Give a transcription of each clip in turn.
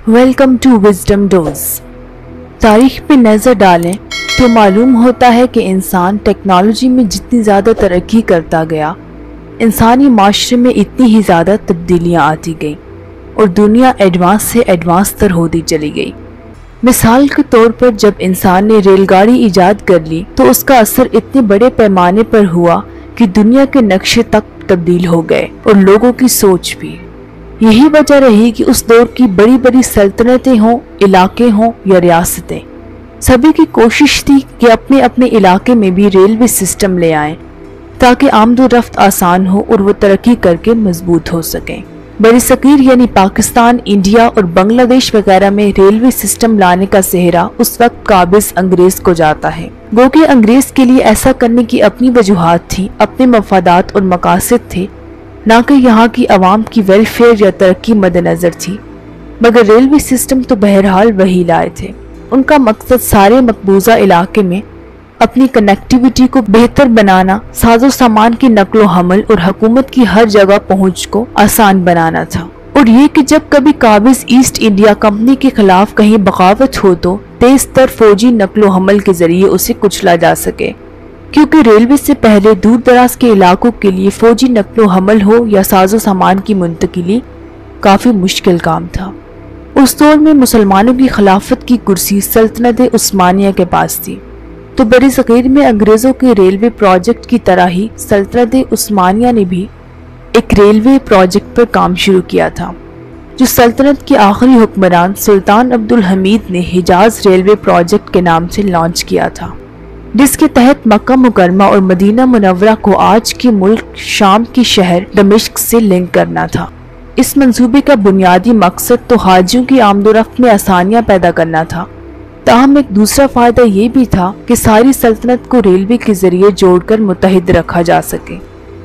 Welcome to wisdom dose. تاریخ پہ نظر ڈالیں تو معلوم ہوتا ہے کہ انسان ٹیکنالوجی میں جتنی زیادہ ترقی کرتا گیا، انسانی معاشرے میں اتنی ہی زیادہ تبدیلیاں آتی گئیں اور دنیا ایڈوانس سے ایڈوانس تر ہوتی چلی گئی۔ مثال کے طور پر جب انسان نے ریل گاڑی ایجاد کر لی تو اس کا اثر اتنے بڑے پیمانے پر ہوا کہ دنیا کے نقشے تک تبدیل ہو گئے اور لوگوں کی سوچ بھی۔ یہی وجہ رہی کہ اس دور کی بڑی بڑی سلطنتیں ہوں، علاقے ہوں یا ریاستیں، سبھی کی کوشش تھی کہ اپنے اپنے علاقے میں بھی ریلوے سسٹم لے آئیں تاکہ آمد و رفت آسان ہو اور وہ ترقی کر کے مضبوط ہو سکیں۔ بر صغیر یعنی پاکستان، انڈیا اور بنگلہ دیش وغیرہ میں ریلوے سسٹم لانے کا سہرا اس وقت قابض انگریز کو جاتا ہے۔ گو کہ انگریز کے لیے ایسا کرنے کی اپنی وجوہات تھی، اپنے مفادات اور مقاصد تھے، نہ کہ یہاں کی عوام کی ویلفیئر یا ترقی مد نظر تھی، مگر ریلوے سسٹم تو بہرحال وہی لائے تھے۔ ان کا مقصد سارے مقبوضہ علاقے میں اپنی کنیکٹیویٹی کو بہتر بنانا، ساز و سامان کی نقل و حمل اور حکومت کی ہر جگہ پہنچ کو آسان بنانا تھا، اور یہ کہ جب کبھی قابض ایسٹ انڈیا کمپنی کے خلاف کہیں بغاوت ہو تو تیز تر فوجی نقل و حمل کے ذریعے اسے کچلا جا سکے، کیونکہ ریلوے سے پہلے دور دراز کے علاقوں کے لیے فوجی نقل و حمل ہو یا ساز و سامان کی منتقلی کافی مشکل کام تھا۔ اس دور میں مسلمانوں کی خلافت کی کرسی سلطنت عثمانیہ کے پاس تھی، تو بر صغیر میں انگریزوں کے ریلوے پروجیکٹ کی طرح ہی سلطنت عثمانیہ نے بھی ایک ریلوے پروجیکٹ پر کام شروع کیا تھا، جو سلطنت کے آخری حکمران سلطان عبدالحمید نے حجاز ریلوے پروجیکٹ کے نام سے لانچ کیا تھا، جس کے تحت مکہ مکرمہ اور مدینہ منورہ کو آج کے ملک شام کی شہر دمشق سے لنک کرنا تھا۔ اس منصوبے کا بنیادی مقصد تو حاجیوں کی آمد و رفت میں آسانیاں پیدا کرنا تھا، تاہم ایک دوسرا فائدہ یہ بھی تھا کہ ساری سلطنت کو ریلوے کے ذریعے جوڑ کر متحد رکھا جا سکے،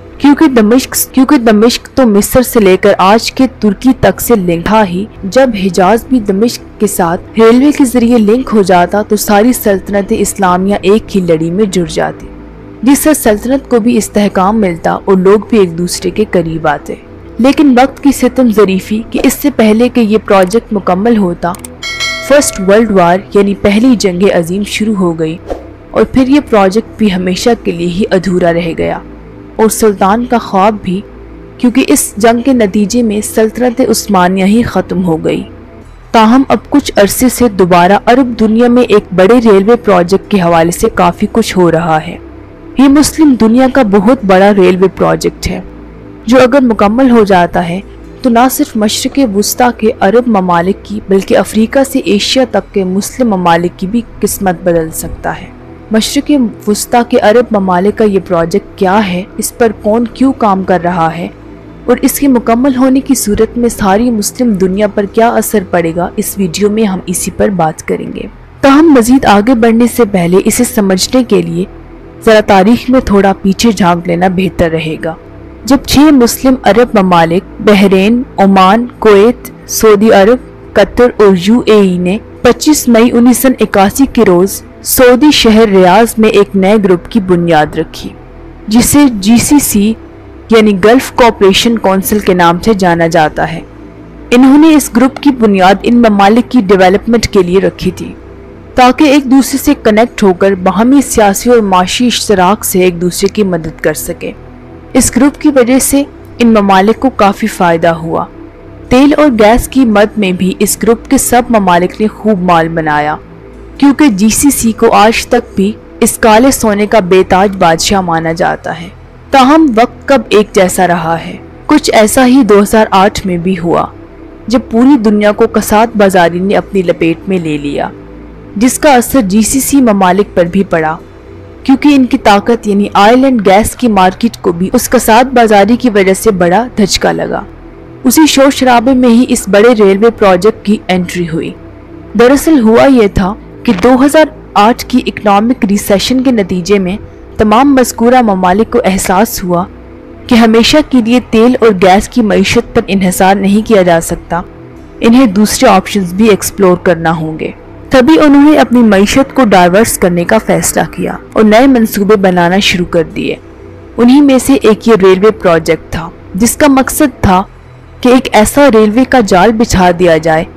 کیونکہ دمشق تو مصر سے لے کر آج کے ترکی تک سے لنک تھا ہی۔ جب حجاز بھی دمشق کے ساتھ ریلوے کے ذریعے لنک ہو جاتا تو ساری سلطنت اسلامیہ ایک ہی لڑی میں جڑ جاتی، جس سے سلطنت کو بھی استحکام ملتا اور لوگ بھی ایک دوسرے کے قریب آتے۔ لیکن وقت کی ستم ظریفی کہ اس سے پہلے کہ یہ پروجیکٹ مکمل ہوتا، فرسٹ ورلڈ وار یعنی پہلی جنگ عظیم شروع ہو گئی، اور پھر یہ پروجیکٹ بھی ہمیشہ کے لیے ہی ادھورا رہ گیا، اور سلطان کا خواب بھی، کیونکہ اس جنگ کے نتیجے میں سلطنت عثمانیہ ہی ختم ہو گئی۔ تاہم اب کچھ عرصے سے دوبارہ عرب دنیا میں ایک بڑے ریلوے پروجیکٹ کے حوالے سے کافی کچھ ہو رہا ہے۔ یہ مسلم دنیا کا بہت بڑا ریلوے پروجیکٹ ہے، جو اگر مکمل ہو جاتا ہے تو نہ صرف مشرق وسطیٰ کے عرب ممالک کی بلکہ افریقہ سے ایشیا تک کے مسلم ممالک کی بھی قسمت بدل سکتا ہے۔ مشرق وسطیٰ کے عرب ممالک کا یہ پروجیکٹ کیا ہے، اس پر کون کیوں کام کر رہا ہے، اور اس کے مکمل ہونے کی صورت میں ساری مسلم دنیا پر کیا اثر پڑے گا، اس ویڈیو میں ہم اسی پر بات کریں گے۔ تاہم مزید آگے بڑھنے سے پہلے اسے سمجھنے کے لیے ذرا تاریخ میں تھوڑا پیچھے جھانک لینا بہتر رہے گا، جب 6 مسلم عرب ممالک بحرین، عمان، کویت، سعودی عرب، قطر اور UAE نے 25 مئی 1981 کے روز سعودی شہر ریاض میں ایک نئے گروپ کی بنیاد رکھی، جسے GCC یعنی گلف کوآپریشن کونسل کے نام سے جانا جاتا ہے۔ انہوں نے اس گروپ کی بنیاد ان ممالک کی ڈیولپمنٹ کے لیے رکھی تھی، تاکہ ایک دوسرے سے کنیکٹ ہو کر باہمی سیاسی اور معاشی اشتراک سے ایک دوسرے کی مدد کر سکے۔ اس گروپ کی وجہ سے ان ممالک کو کافی فائدہ ہوا۔ تیل اور گیس کی مد میں بھی اس گروپ کے سب ممالک نے خوب مال بنایا، کیونکہ GCC کو آج تک بھی اس کالے سونے کا بے تاج بادشاہ مانا جاتا ہے۔ تاہم وقت کب ایک جیسا رہا ہے؟ کچھ ایسا ہی 2008 میں بھی ہوا، جب پوری دنیا کو کساد بازاری نے اپنی لپیٹ میں لے لیا، جس کا اثر GCC ممالک پر بھی پڑا، کیونکہ ان کی طاقت یعنی آئل اینڈ گیس کی مارکیٹ کو بھی اس کساد بازاری کی وجہ سے بڑا دھچکا لگا۔ اسی شور شرابے میں ہی اس بڑے ریلوے پروجیکٹ کی انٹری ہوئی۔ دراصل ہوا یہ تھا کہ 2008 کی اکنامک ریسیشن کے نتیجے میں تمام مذکورہ ممالک کو احساس ہوا کہ ہمیشہ کے لیے تیل اور گیس کی معیشت پر انحصار نہیں کیا جا سکتا، انہیں دوسرے آپشنز بھی ایکسپلور کرنا ہوں گے۔ تبھی انہوں نے اپنی معیشت کو ڈائیورس کرنے کا فیصلہ کیا اور نئے منصوبے بنانا شروع کر دیے۔ انہی میں سے ایک یہ ریلوے پروجیکٹ تھا، جس کا مقصد تھا کہ ایک ایسا ریلوے کا جال بچھا دیا جائے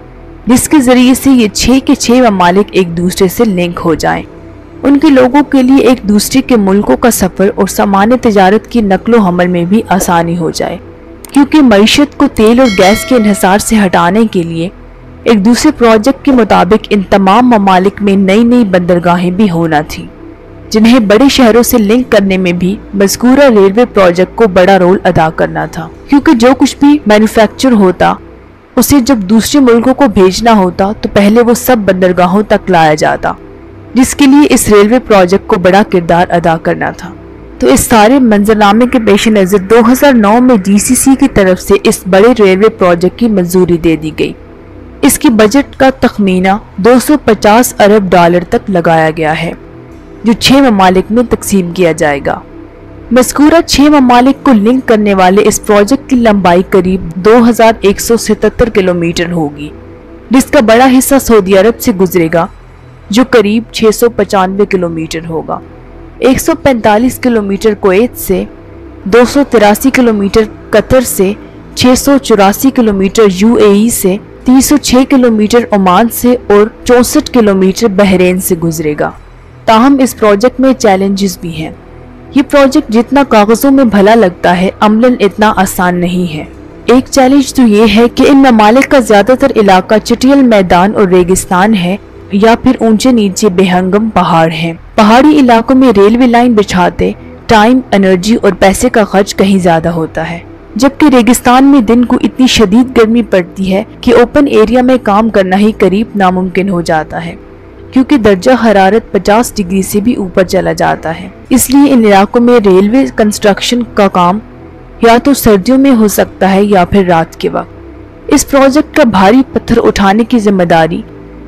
जिसके जरिए से ये 6 के 6 ममालिक एक दूसरे से लिंक हो जाएं। उनके लोगों के लिए एक दूसरे के मुल्कों का सफ़र और सामान्य तिजारत की नकलो हमल में भी आसानी हो जाए, क्योंकि मईशत को तेल और गैस के इन्हिसार से हटाने के लिए एक दूसरे प्रोजेक्ट के मुताबिक इन तमाम ममालिक में नई नई बंदरगाहें भी होना थी, जिन्हें बड़े शहरों से लिंक करने में भी मज़कूरा रेलवे प्रोजेक्ट को बड़ा रोल अदा करना था, क्योंकि जो कुछ भी मैन्युफैक्चर होता उसे जब दूसरे मुल्कों को भेजना होता तो पहले वो सब बंदरगाहों तक लाया जाता, जिसके लिए इस रेलवे प्रोजेक्ट को बड़ा किरदार अदा करना था। तो इस सारे मंजरनामे के पेश नज़र 2009 में GCC की तरफ से इस बड़े रेलवे प्रोजेक्ट की मंजूरी दे दी गई। इसकी बजट का तखमीना 250 अरब डॉलर तक लगाया गया है, जो 6 ममालिक में तकसीम किया जाएगा। मज़कूरा 6 ममालिक को लिंक करने वाले इस प्रोजेक्ट की लंबाई करीब 2177 किलोमीटर होगी, जिसका बड़ा हिस्सा सऊदी अरब से गुजरेगा, जो करीब 695 किलोमीटर होगा। 145 किलोमीटर कुवैत से, 283 किलोमीटर कतर से, 684 किलोमीटर UAE से, 306 किलोमीटर ओमान से और 64 किलोमीटर बहरीन से गुजरेगा। ताहम इस प्रोजेक्ट में चैलेंजेस भी हैं। ये प्रोजेक्ट जितना कागजों में भला लगता है, अमलन इतना आसान नहीं है। एक चैलेंज तो ये है कि इन ममालिक का ज्यादातर इलाका चटियल मैदान और रेगिस्तान है, या फिर ऊंचे नीचे बेहंगम पहाड़ हैं। पहाड़ी इलाकों में रेलवे लाइन बिछाते टाइम, एनर्जी और पैसे का खर्च कहीं ज्यादा होता है, जबकि रेगिस्तान में दिन को इतनी शदीद गर्मी पड़ती है कि ओपन एरिया में काम करना ही करीब नामुमकिन हो जाता है, क्योंकि दर्जा हरारत 50 डिग्री से भी ऊपर चला जाता है। इसलिए इन इलाकों में रेलवे कंस्ट्रक्शन का काम या तो सर्दियों में हो सकता है या फिर रात के वक्त। इस प्रोजेक्ट का भारी पत्थर उठाने की जिम्मेदारी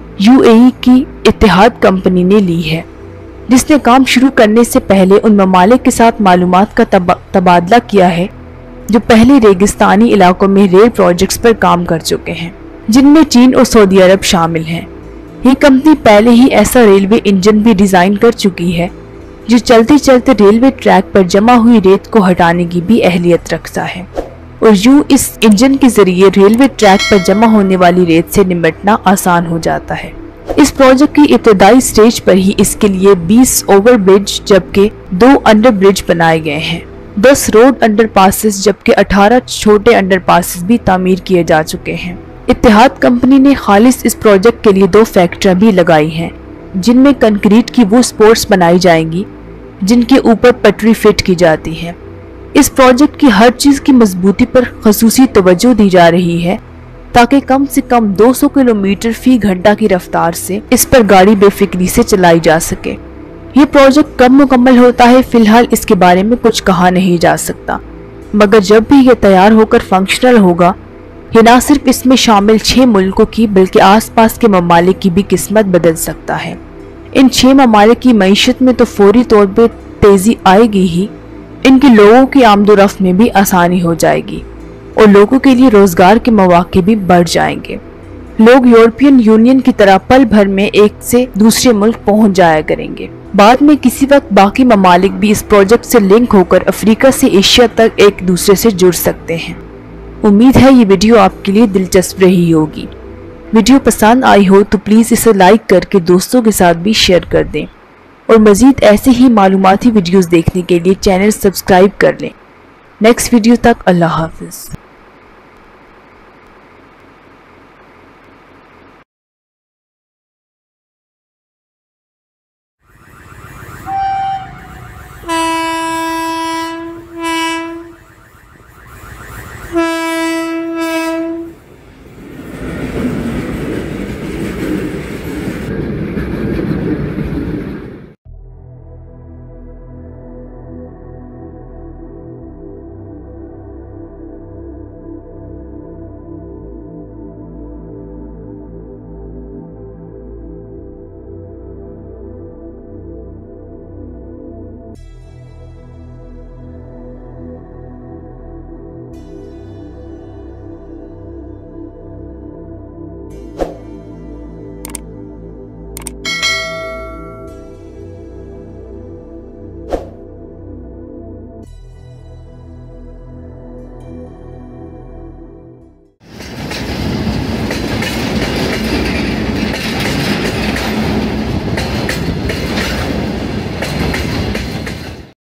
UAE की इत्तेहाद कंपनी ने ली है, जिसने काम शुरू करने से पहले उन ममालिक के साथ मालूमात का तबादला किया है जो पहले रेगिस्तानी इलाकों में रेल प्रोजेक्ट्स पर काम कर चुके हैं, जिनमें चीन और सऊदी अरब शामिल हैं। ये कंपनी पहले ही ऐसा रेलवे इंजन भी डिजाइन कर चुकी है जो चलते चलते रेलवे ट्रैक पर जमा हुई रेत को हटाने की भी अहलियत रखता है, और यूं इस इंजन के जरिए रेलवे ट्रैक पर जमा होने वाली रेत से निपटना आसान हो जाता है। इस प्रोजेक्ट की इब्तदाई स्टेज पर ही इसके लिए 20 ओवर ब्रिज जबकि 2 अंडर ब्रिज बनाए गए हैं, 10 रोड अंडर पासिस जबकि 18 छोटे अंडर पासिस भी तामीर किए जा चुके हैं। इत्तेहाद कंपनी ने खालिस इस प्रोजेक्ट के लिए 2 फैक्ट्रियां भी लगाई हैं, जिनमें कंक्रीट की वो स्पोर्ट्स बनाई जाएंगी जिनके ऊपर पटरी फिट की जाती है। इस प्रोजेक्ट की हर चीज की मजबूती पर खसूसी तवज्जो दी जा रही है, ताकि कम से कम 200 किलोमीटर फी घंटा की रफ्तार से इस पर गाड़ी बेफिक्री से चलाई जा सके। ये प्रोजेक्ट कब मुकम्मल होता है, फिलहाल इसके बारे में कुछ कहा नहीं जा सकता, मगर जब भी ये तैयार होकर फंक्शनल होगा, ये न सिर्फ इसमें शामिल 6 मुल्कों की बल्कि आसपास के ममालिक की भी किस्मत बदल सकता है। इन 6 ममालिक की मईशत में तो फौरी तौर पर तेजी आएगी ही, इनके लोगों की आमदोरफ्त में भी आसानी हो जाएगी और लोगों के लिए रोजगार के मौके भी बढ़ जाएंगे। लोग यूरोपियन यूनियन की तरह पल भर में एक से दूसरे मुल्क पहुंच जाया करेंगे। बाद में किसी वक्त बाकी ममालिक भी इस प्रोजेक्ट से लिंक होकर अफ्रीका से एशिया तक एक दूसरे से जुड़ सकते हैं। उम्मीद है ये वीडियो आपके लिए दिलचस्प रही होगी। वीडियो पसंद आई हो तो प्लीज़ इसे लाइक करके दोस्तों के साथ भी शेयर कर दें, और मज़ीद ऐसे ही मालूमाती वीडियोस देखने के लिए चैनल सब्सक्राइब कर लें। नेक्स्ट वीडियो तक अल्लाह हाफिज़।